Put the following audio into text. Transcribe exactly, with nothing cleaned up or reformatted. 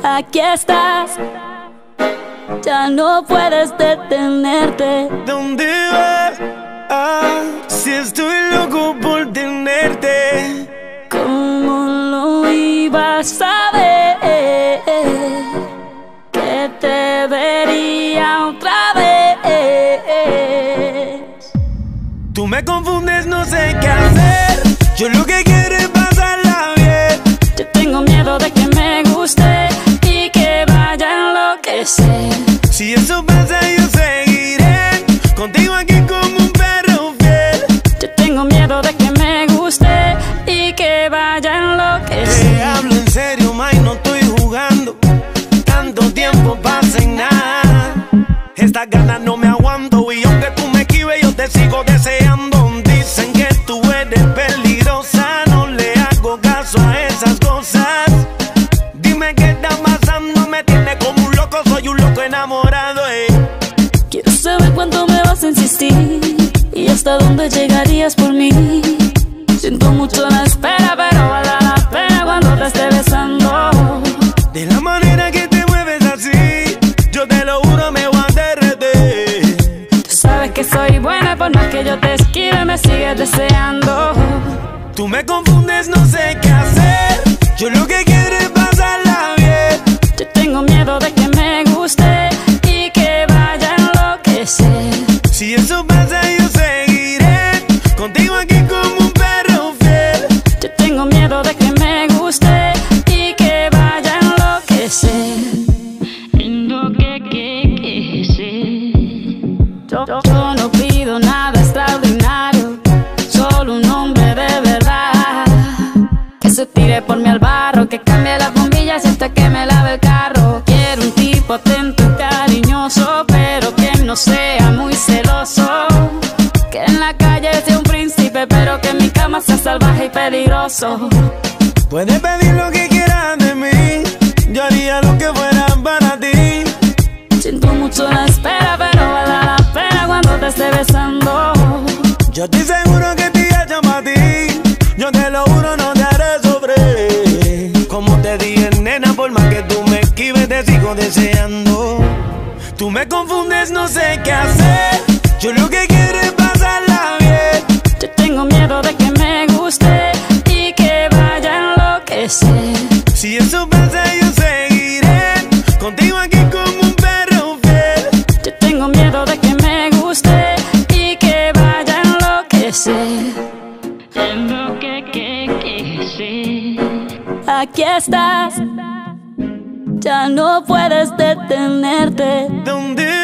Aquí estás, ya no puedes detenerte. ¿Dónde vas? Ah, si estoy loco por tenerte. ¿Cómo lo ibas a ver? Que te vería otra vez. Tú me confundes, no sé qué hacer. Yo lo que quiero es pasarla bien. Yo tengo miedo de que me guste y que vaya a enloquecer. Si eso pasa yo seguiré contigo aquí como un perro fiel. Yo tengo miedo de que me guste y que vaya a enloquecer. Te hablo en serio, May, no estoy jugando. Tanto tiempo pasa en nada. Estas ganas no me aguanto y aunque tú me esquives yo te sigo deseando. Dicen que tú eres peligrosa, no le hago caso a esas cosas. Dime qué está pasando, me tiene como un loco, soy un loco enamorado, eh. Quiero saber cuánto me vas a insistir y hasta dónde llegarías por mí. Siento mucho la espera, pero vale la pena cuando te esté besando. De la manera que te mueves así, yo te lo juro me voy a derretir. Tú sabes que soy buena, por más que yo te esquive me sigues deseando. Tú me confundes, no sé qué hacer. Yo lo que quiero es pasarla bien. Yo tengo miedo de que me guste y que vaya a enloquecer. Si eso pasa yo seguiré contigo aquí como un perro fiel. Yo tengo miedo de que me guste y que vaya a enloquecer. Yo, yo, yo no pido nada extraordinario, solo un hombre de verdad que se tire por mí al barro, que cambie las bombillas hasta que me lave el carro. Quiero un tipo atento y cariñoso, pero que no sea muy celoso. Que en la calle sea un príncipe, pero que en mi cama sea salvaje y peligroso. Puedes pedir lo que quieras de mí, yo haría lo que fuera para ti. Siento mucho la espera, pero vale la pena cuando te esté besando. Yo estoy seguro que te hecho para ti. Yo te lo juro, no te haré sufrir. Como te dije, nena, por más que tú me esquives, te sigo deseando. Tú me confundes, no sé qué hacer. Yo lo que quiero es pasarla bien. Yo tengo miedo de que me guste y que vaya a enloquecer. Si eso pasa yo seguiré contigo aquí como un perro fiel. Yo tengo miedo de que me guste y que vaya a enloquecer. Aquí estás, ya no puedes detenerte. ¿Dónde